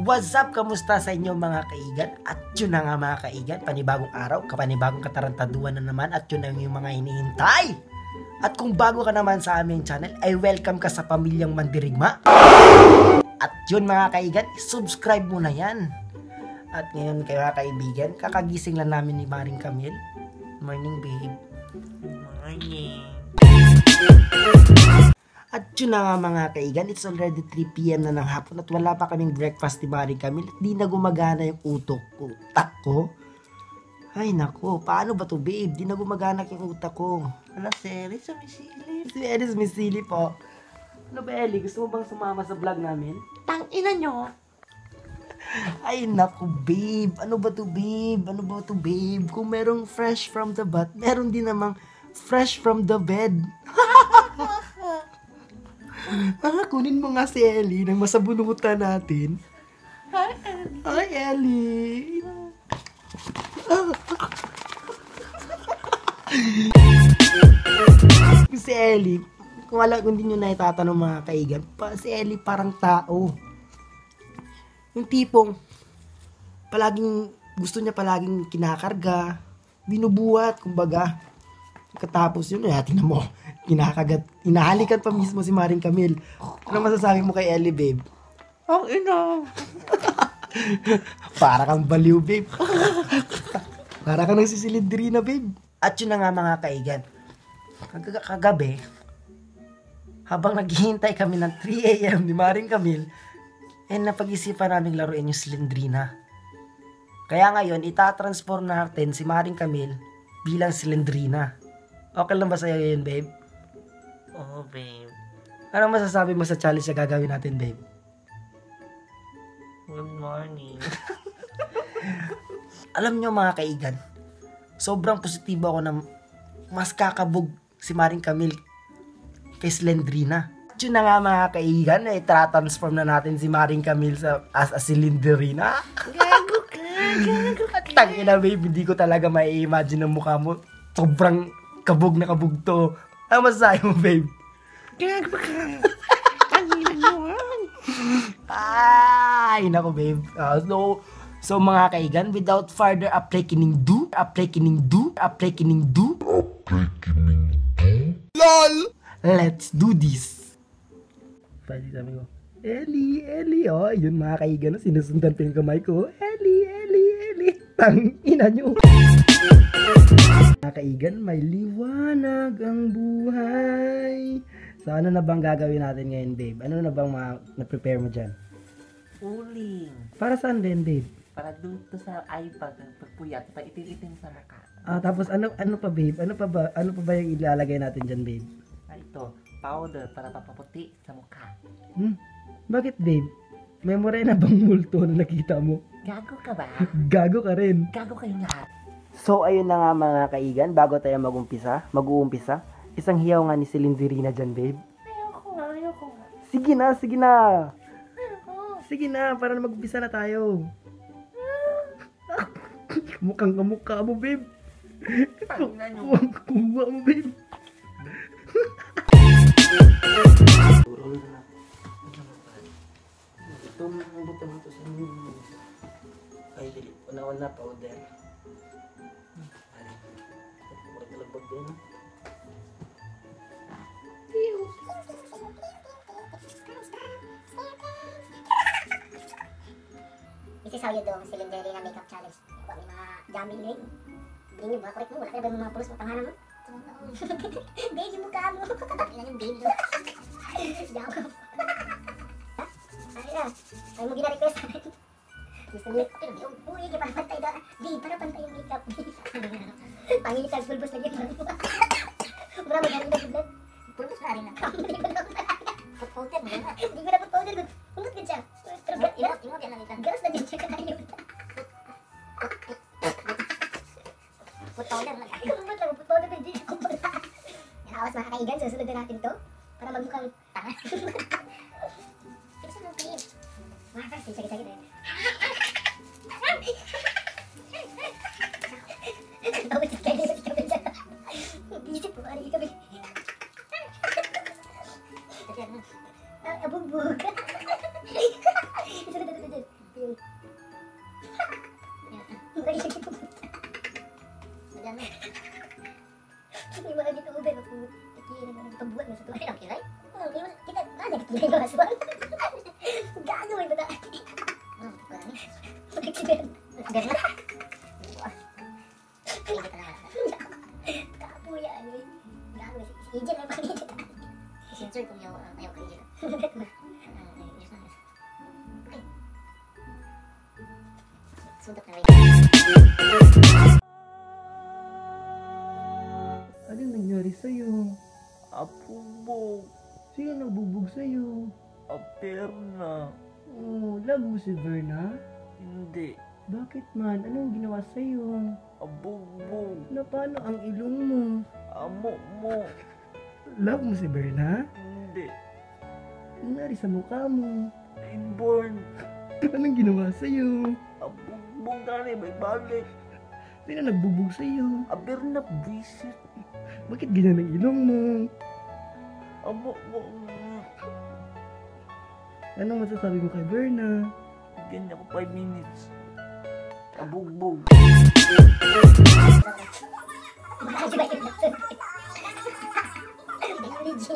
What's up? Kamusta sa inyo mga kaigan? At yun na nga mga kaigan, panibagong araw, kapanibagong katarantaduan na naman at yun ang yung mga hinihintay. At kung bago ka naman sa aming channel, ay welcome ka sa Pamilyang Mandirigma. At yun mga kaigan, subscribe mo na yan. At ngayon mga kaibigan, kakagising lang namin ni Maring Camille. Morning babe. Morning. At yun na nga mga kaigan, it's already 3 PM na ng hapon at wala pa kaming breakfast ni Maring Camille at di na gumagana yung utak ko. Ay nako, paano ba to babe? Di na gumagana yung utak ko. Ala, Sally, sumisilip. Si Elis Misili po. Ano ba Eli, gusto mo bang sumama sa vlog namin? Tangina nyo. Ay nako babe, ano ba to babe? Ano ba to babe? Kung merong fresh from the butt, meron din namang fresh from the bed. Kunin mo nga si Ellie nang masabunutan natin. Hi, Ellie. Hi, Ellie. Si Ellie, kung hindi nyo na itatanong mga kaigan, si Ellie parang tao. Yung tipong, gusto niya palaging kinakarga, binubuhat, kumbaga. Katapos yun, tingnan mo, kinakagat, inahalikan pa mismo si Maring Camille. Ano masasabi mo kay Ellie, babe? Ang ina. Para kang baliw, babe. Para kang nagsisilindrina, babe. At yun na nga mga kaigan. Kagabi, habang naghihintay kami ng 3 AM ni Maring Camille, napag-isipan naming laruin yung silindrina. Kaya ngayon, itatransform natin si Maring Camille bilang silindrina. Okay lang ba sa'yo yun, babe? Oo, babe. Ano masasabi mo sa challenge na gagawin natin, babe? Good morning. Alam nyo mga kaigan, sobrang positibo ako na mas kakabog si Maring Camille kay Slendrina. Yun na nga mga kaigan, tra-transform na natin si Maring Camille as a Silindrina. Gago ka. Tangina babe, hindi ko talaga mai-imagine ang mukha mo. Sobrang kabog na kabog to. Ano masasabi mo, babe? Gago ka. Tangina nyo. Ay, nako, babe. So mga kaigan, without further awakening do. LOL! Let's do this. Pwede sabi ko, Ellie, oh, yun mga kaigan, sinusundan pa yung kamay ko. Ellie. Tangina nyo. Mga kaigan, may liwanag ang buhay. So, ano na bang gagawin natin ngayon, babe? Ano na bang na-prepare mo dyan? Uling. Para saan din, babe? Para dito sa iPad, pagpuyat, pa itim sa mukha. Tapos ano pa, babe? Ano pa ba yung ilalagay natin dyan, babe? Ito, powder para papaputi sa mukha. Bakit, babe? May morena bang multo na nakita mo? Gago ka ba? Gago ka rin. Gago kayong lahat. So, ayun na nga mga kaigan, bago tayo mag-uumpisa, isang hiyaw nga ni Silindrina dyan, babe. Ayoko nga. Sige na. Ayoko. Sige na, para na mag-umpisa na tayo. Mukhang kamukha mo, babe. Tangina nyo. Kuha mo, babe. Ito, mabuti mo ito sa inyo. Ay, dili. Una powder. Maglabag din. This is how you do Silindrina makeup challenge. Kung may mga jamming ring, bring yung mga korek mo. Wala ka na ba yung mga pulos mo pangalan mo? Babe, yung mukha mo. Ilan yung babe. Jago. Ay na. Ay mo gina-request. Gusto niyo, pero di uy, di para pantay na. Di, para pantay yung makeup. Pangit ang pulbos lagi. Mura mo galing na pulbos. Pulbos na rin na. Di ko na put powder mo na. Di ko na put powder. Kumot ka siya. Imot yan lang ito. Garas na din siya kanayo. Put powder lang. Kumot lang, put powder din. Kumot lang. Yan, awas mga kaigan. Susunod na natin to. Para magmukhang tanga. Gusto mo cream. Makas, sakit-sakit eh. Tawag ka kayo sa kami dyan. Isip po, ano kami. Abugbog. Ganun. Kainit na nga. Kapuya, ano yun. Gago, si Ijen ay pangit. Sensor kung ayaw ka Ijen. Okay. Suntok na rin. Ano nangyari sa'yo? Apubog. Sino nagbubog sa'yo? Aperna. Oh, love mo si Verna? Hindi. Bakit man? Anong ginawa sa'yo? Abugbog. Na paano ang ilong mo? Amo mo. Love mo si Verna? Hindi. Ano nangyari sa mukha mo? Inborn. Anong ginawa sa'yo? Abugbog na rin. May balik. Sino nagbubog sa'yo? Aperna visit. Bakit ganyan ang ilong mo? Amo mo. Anong masasabi mo kay Verna? Ganyan ako 5 minutes. Abugbog. Baka si Michael Jackson. Legit.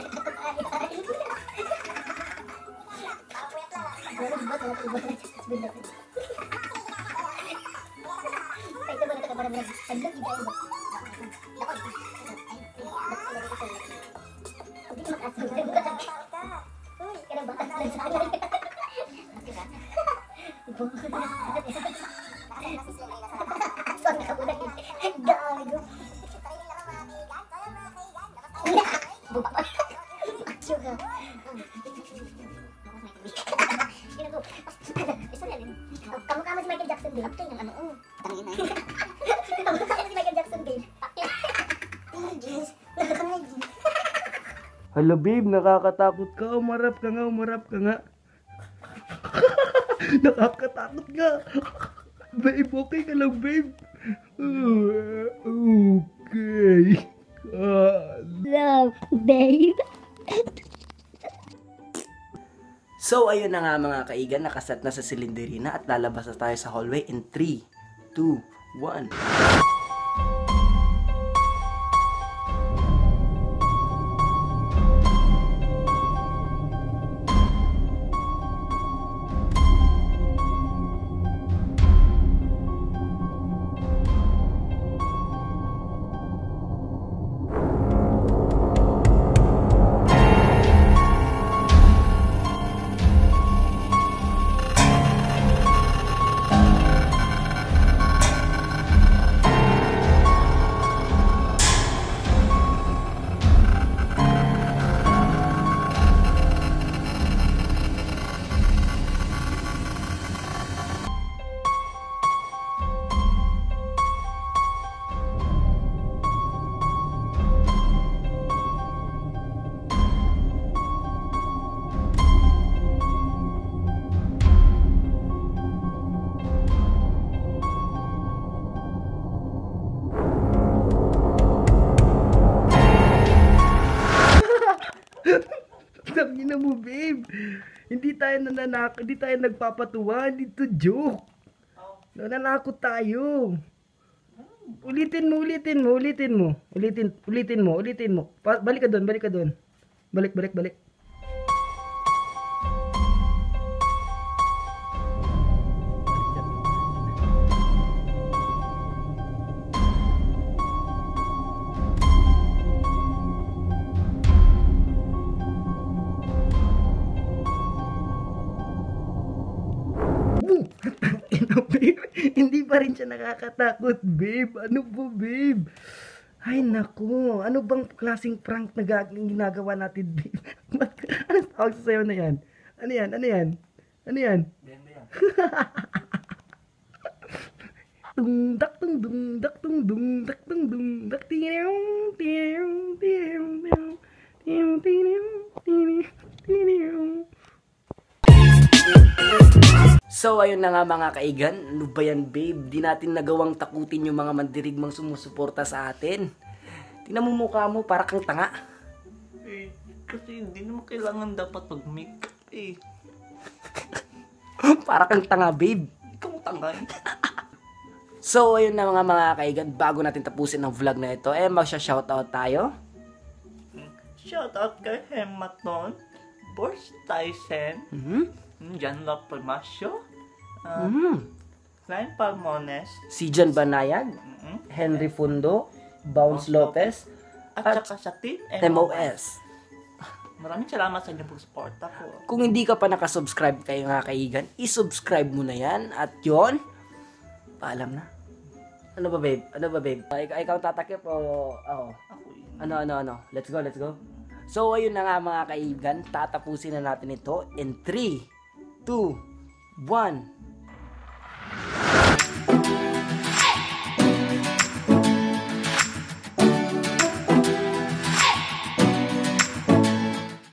Kamukha mo si Michael Jackson, babe. Ito yung ano, tangin na. Kamukha mo si Michael Jackson, babe. Hala babe, nakakatakot ka. Umarap ka nga, umarap ka nga. Nakakatakot ka. Babe, okay ka lang babe. Okay. Love, babe. So, ayun na nga mga kaigan, nakaset na sa silinderina at lalabas na tayo sa hallway in 3, 2, 1. Sabi na mo, babe. Hindi tayo nagpapatuwa. Dito joke. Nananakot tayo. Ulitin mo. Balik ka doon. Balik. Babe, hindi pa rin siya nakakatakot, babe. Ano po, babe? Ay, naku. Ano bang klaseng prank na ginagawa natin, babe? Ano tawag sa sayo na yan? Ano yan? Tung-dak, tung-dak, tung-dak, tung-dak, So, ayun na nga mga kaigan. Ano ba yan, babe? Di natin nagawang takutin yung mga mandirigmang sumusuporta sa atin. Tingnan mo mukha mo, para kang tanga. Kasi hindi naman kailangan dapat mag-make Para kang tanga, babe. Ikaw tanga So, ayun na mga kaigan. Bago natin tapusin ang vlog na ito, magsha-shoutout tayo. Shoutout kay Hematon, Boris Tyson, Jan La Palmasio, Klein Palmones. si John Banayag, Mm-mm. Henry Fundo, Bounce Lopez, At saka sa Team MOS. Maraming salamat sa inyong pagsuporta po. Kung hindi ka pa nakasubscribe kayo mga kaigan, isubscribe mo na yan. At yon, paalam na. Ano ba babe? Ikaw tatakip o ako? Ako yun. Ano? Let's go. So, ayun na nga mga kaigan. Tatapusin na natin ito in 3, 2, 1.